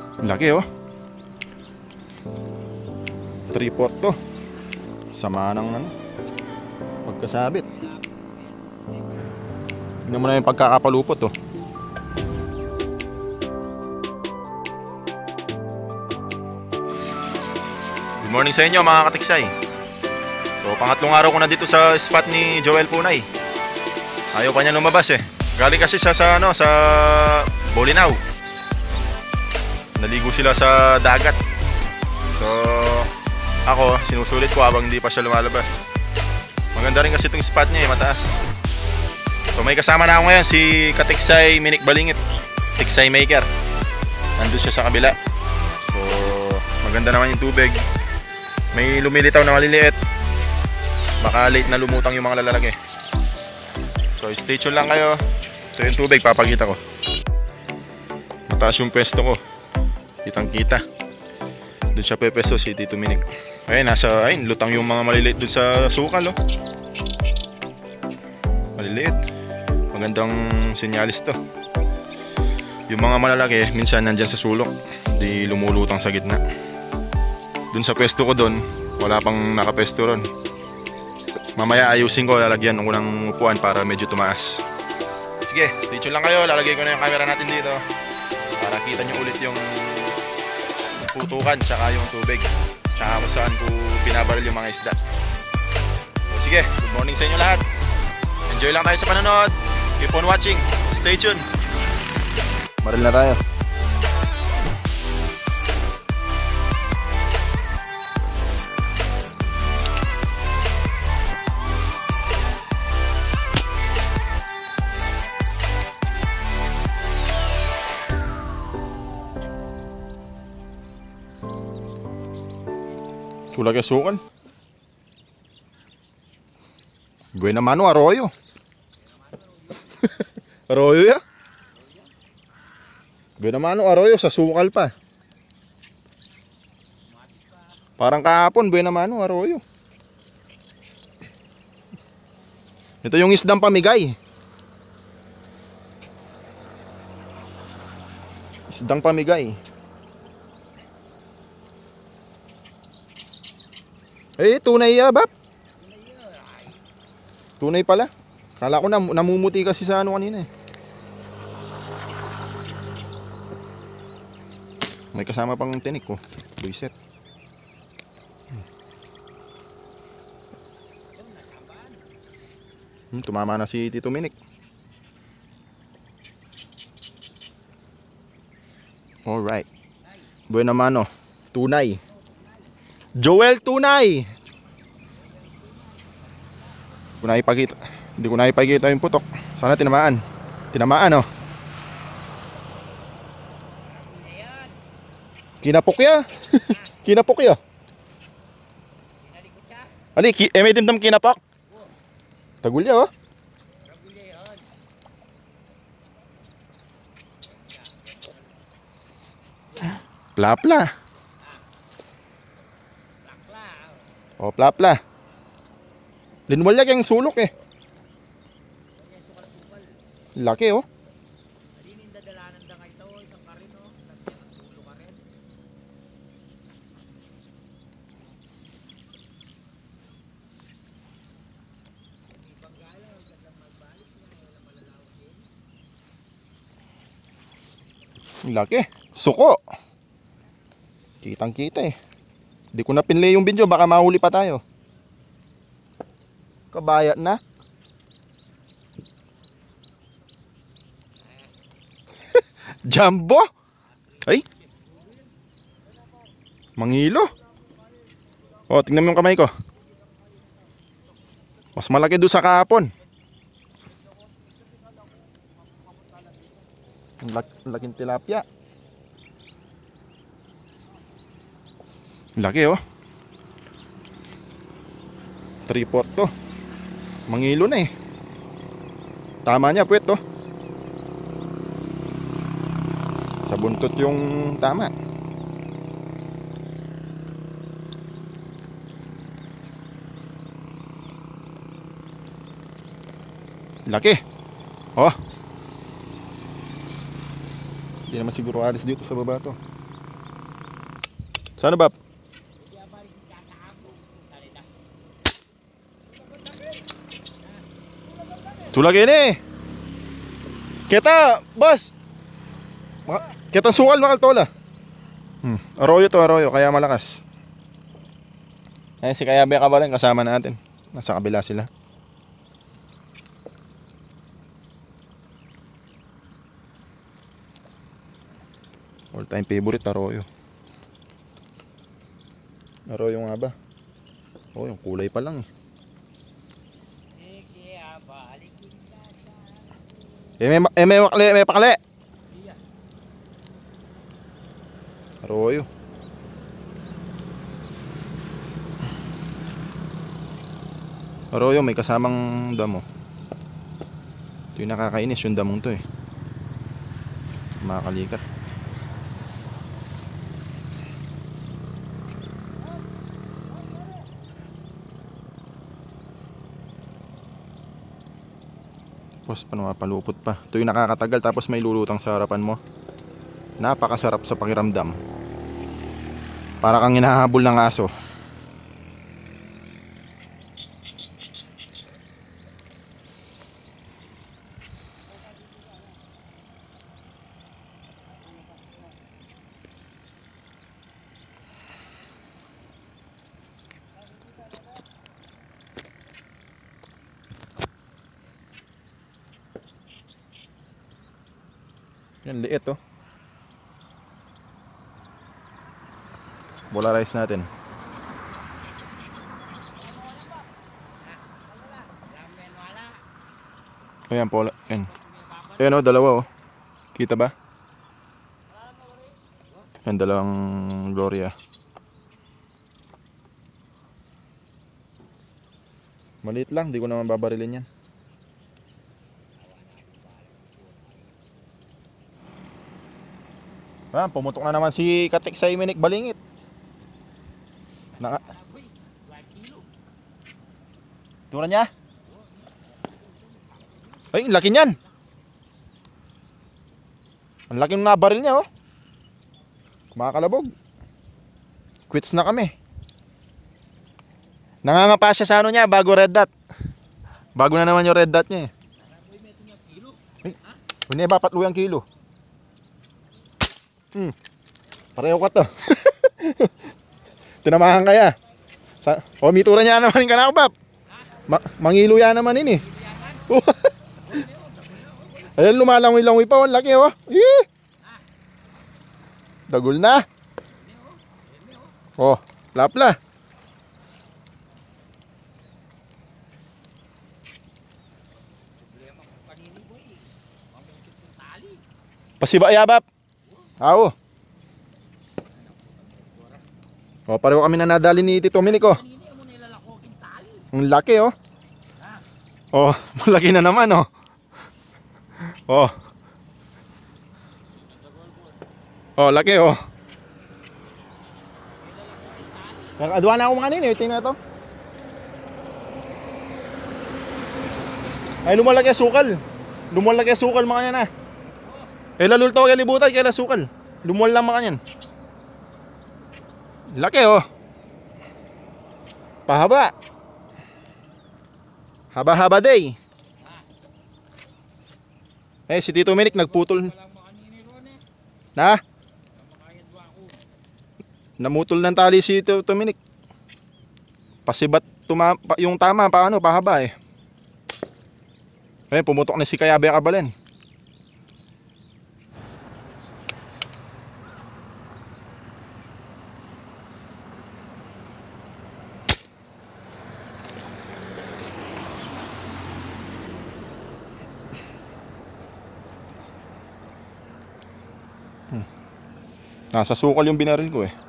Laki oh. 3/4 to. Sama ng pagkasabit. Tingnan mo na yung pagkakapalupot oh. Good morning sa inyo mga katiksay. So pangatlong araw ko na dito sa spot ni Joel Punay. Ayaw pa niya lumabas eh. Galing kasi sa Bolinao. Naligo sila sa dagat. So ako sinusulit ko habang hindi pa siya lumalabas. Maganda rin kasi itong spot niya eh, mataas. So may kasama na ako ngayon, si Katiksay Minik Balingit, Tiksay Maker. Nandun siya sa kabila. So maganda naman yung tubig. May lumilitaw na maliliit. Baka late na lumutang yung mga lalalaki. So stay tuned lang kayo. Ito yung tubig, papakita ko. Mataas yung pwesto ko. Kitang kita. Doon siya pepeso si Tito Minik. Ayun, lutang yung mga maliliit doon sa sukal oh. Maliliit. Magandang sinyalis to. Yung mga malalaki minsan nandyan sa sulok, di lumulutang sa gitna. Doon sa pwesto ko doon, wala pang nakapesto ron. Mamaya ayusin ko, lalagyan ko ng upuan para medyo tumaas. Sige, stay tuned lang kayo. Lalagay ko na yung camera natin dito para kita nyo ulit yung putukan tsaka yung tubig tsaka kung saan ko binabaril yung mga isda. So sige, good morning sa inyo lahat. Enjoy lang tayo sa panonood. Keep on watching. Stay tuned. Maril na tayo. Chula que sukan. Buena mano arroyo. Arroyo ya. Buena mano arroyo sa sukal pa. Parang kahapon buena mano arroyo. Ito yung isdang pamigay. Isdang pamigay. Eh, tunay ya, Bap. Tunay pala. Kala ko namumuti kasi sa ano kanina eh. May kasama pang tinik ko. Buiset. Tumama na si Tito Minik. Alright. Buena mano. Tunay. Joel Tunay. Hindi ko naipakita yung putok. Sana tinamaan. Tinamaan oh. Kinapok ya. Kinapok ya. Ali, may dimdam kinapak. Tagulya oh. Plapla. Oh, plapla. Linwalyak yung sulok eh. Laki oh. Laki. Suko. Kitang kita eh. Di ko na pinlay yung video, baka mahuli pa tayo. Kabayat na. Jumbo. Ay. Mangilo. Oh, tingnan mo yung kamay ko. Mas malaki doon sa kahapon. Laking tilapia. Laki oh. 3/4 to. Mangilo na eh. Tama niya puwet to. Sa buntot yung tama. Laki. Oh. Hindi naman siguro alis dito sa baba to. Sana ba? Tulak ini. Kita, boss. Kita sukal makaltola. Arroyo to, arroyo, kaya malakas. Ayun si Kayabe Kabalan kasama natin. Nasa kabila sila. All time favorite arroyo. Arroyo nga ba? Oh, yung kulay pa lang eh. May pakle. Arroyo. Arroyo may kasamang damo. Ito yung nakakainis yung damong to eh. Makakalikat. Tapos panumapalupot pa. Ito yung nakakatagal tapos may lulutang sa harapan mo. Napakasarap sa pakiramdam. Para kang hinahabol ng aso. Yan, liit oh. Polarize natin. Ayan, pola. Ayan. Ayan oh, dalawa oh. Kita ba? Ayan, dalawang Gloria. Maliit lang, di ko naman babarilin yan. Ah, pumutok na naman si Katik sa Iminik Balingit. Tura niya? Ay, laki niyan. Ang laki ng nabaril niya oh. Kumakalabog. Quits na kami. Nangangapa siya sa ano niya bago red dot. Bago na naman yung red dot niya eh. Ay, hindi ba patluyang kilo? Pareho ka to. Tinamahan kaya. O, mitura niya naman yung kanakabab. Mangilo yan naman ini. Ayan, lumalangoy-langoy pa. Ang laki oh. Dagol na. Oh, lapla. Pasiba yabap. Awo. Oh, pareho kami na nadali ni Tito Dominic oh. Ang laki oh. Oh, malaki na naman oh. Oh. Oh, laki oh. Nakadwa na ako mga kanina, tingnan ito. Ay, lumalaki sukal. Lumalaki sukal mga yan ah. Eh, lalul to kalibutan kaya sukal. Lumuwal lang mga yan. Laki oh. Pahaba. Haba-haba day. Eh, si Tito Dominic nagputol. Na? Namutol ng tali si Tito Dominic. Pasibat yung tama, paano, pahaba eh. Ayun, pumutok na si Kayabe Kabalan. Nasa sukal yung binaril ko eh.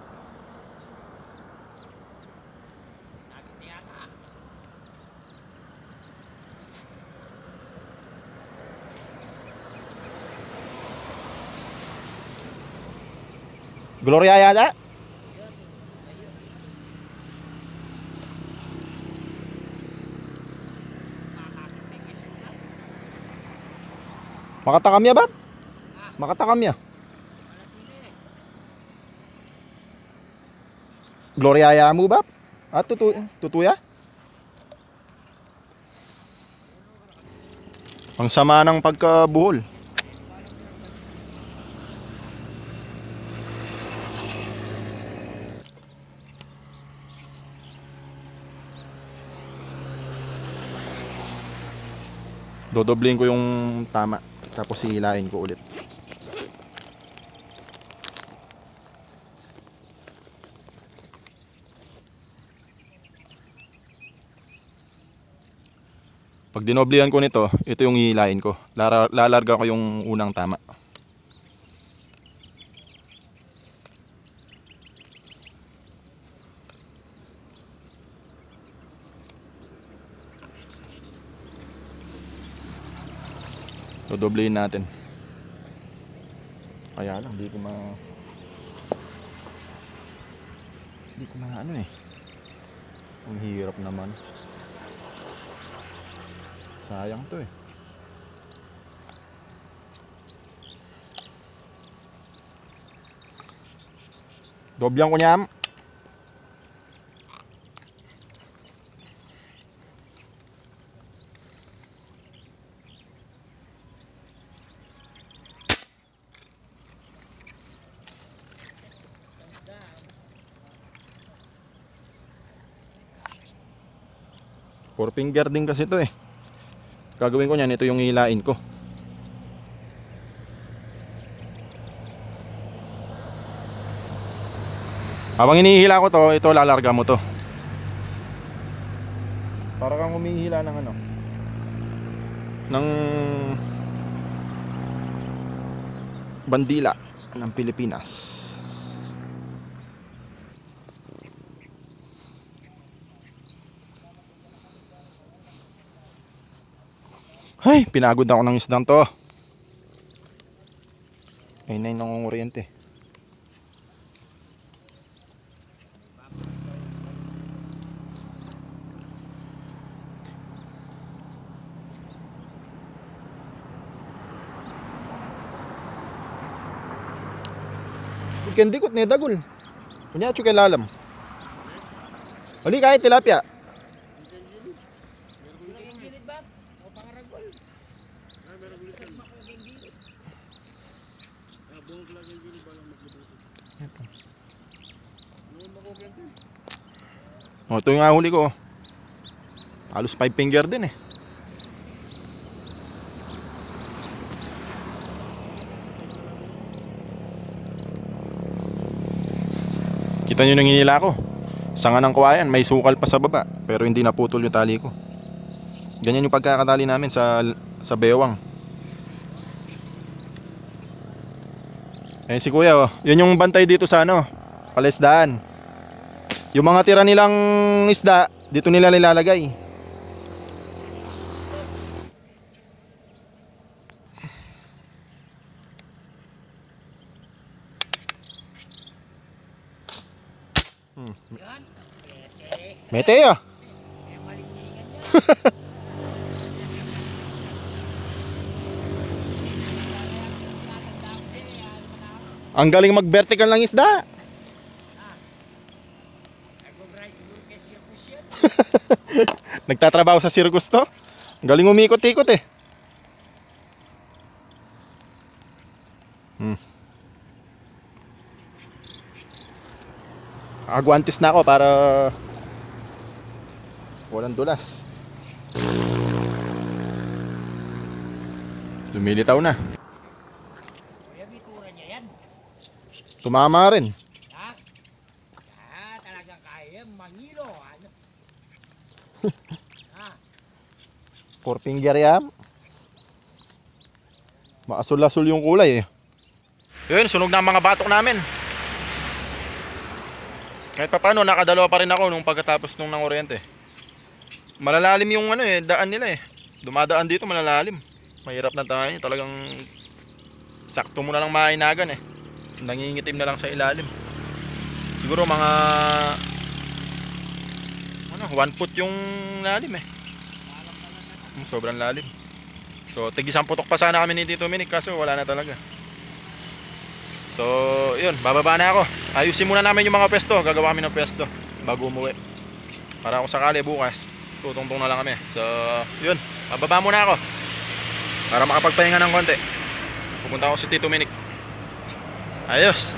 Gloria yata? Makatakam ya ba? Makatakam ya. Gloriaya mo ba? At tutuya? Ang sama ng pagkabuhol. Dodoblin ko yung tama, tapos hihilain ko ulit. Pag dinoblihan ko nito, ito yung hihilain ko. Lalarga ko yung unang tama. Dodoblehin natin. Kaya lang, hindi ko ano eh. Ang hirap naman. Sayang to eh. Dobyan ko niya. Four finger din kasi to eh. Gagawin ko niyan, ito yung hilain ko. Habang hinihila ko to, ito lalarga mo to. Para kang humihila ng ano, ng bandila ng Pilipinas. Ay, pinagod ako ng isdang to. Ay, nangunguryente. Kendi kot ne dagul. Punya cukai lalam. Oli kahit tilapia. Oh, ito yung ahuli ko. Halos 5 finger din eh. Kita nyo nang hinila ko. Sanga ng kawayan, may sukal pa sa baba, pero hindi naputol yung tali ko. Ganyan yung pagkakatali namin sa bewang. Eh si kuya oh, yun yung bantay dito sa ano, palaisdaan. Yung mga tira nilang isda, dito nila nilalagay. Mete ya. Ang galing mag-vertical ng isda. Nagtatrabaho sa circus to. Ang galing umikot-ikot eh. Agwantis na ako para walang dulas. Lumilitaw na. Tumama rin. Talagang kaya mangilo. Four finger yan. Maasul-asul yung kulay eh. Yun, sunog na ang mga batok namin. Kahit pa paano, nakadalawa pa rin ako nung pagkatapos nung nanguryente. Malalalim yung ano eh, daan nila eh. Dumadaan dito malalalim. Mahirap na tayo, talagang sakto mo na lang mainagan eh. Nangingitim na lang sa ilalim. Siguro mga ano, 1 foot yung lalim eh. Sobrang lalim. So tig-isang putok pa sana kami ni Tito Minik, kaso wala na talaga. So, yun, bababa na ako. Ayusin muna namin yung mga pwesto. Gagawa kami ng pwesto bago umuwi. Para kung sakali bukas, tutungtong na lang kami. So, yun, bababa muna ako. Para makapagpahinga ng konti. Pupunta ako si Tito Minik. Ayos.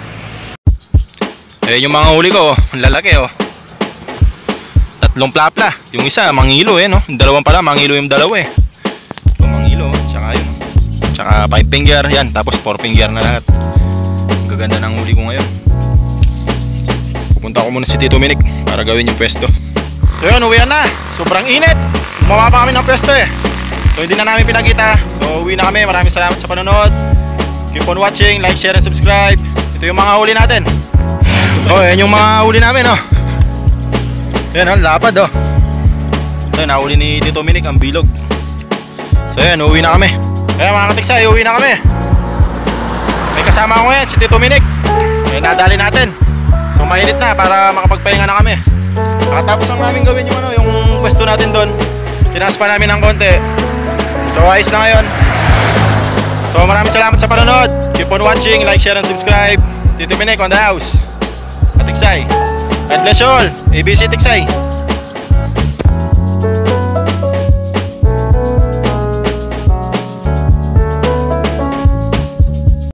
Eh, yung mga huli ko, lalaki oh. Tatlong plapla. Yung isa, mangilo no. Yung dalawang pala, mangilo yung dalawa eh. Ito, mangilo. Tsaka yun. Tsaka 5 finger. Yan, tapos 4 finger na lahat. Ang gaganda ng huli ko ngayon. Pupunta ko muna si Tito Minik para gawin yung pwesto. So yun, uwian na. Sobrang init. Gumawa pa kami ng pwesto eh. So hindi na namin pinakita. So uwi na kami. Maraming salamat sa panonood. Keep on watching, like, share, and subscribe. Ito yung mga huli natin. Oh, yan yung mga huli namin oh. Yan oh, lapad oh. Ito, nahuli ni Tito Minik ang bilog. So yan, uwi na kami. Kaya mga katiksay, uwi na kami. May kasama ko ngayon, si Tito Minik. Kaya nadali natin. So mainit na para makapagpahinga na kami. Nakatapos lang namin gawin yung yung pwesto natin doon. Tinaas pa namin ng konti. So ayos na ngayon. So maraming salamat sa panonood. Keep on watching, like, share, and subscribe. Tito Minik on the house. At Tiksay. God bless you all. ABC Tiksay.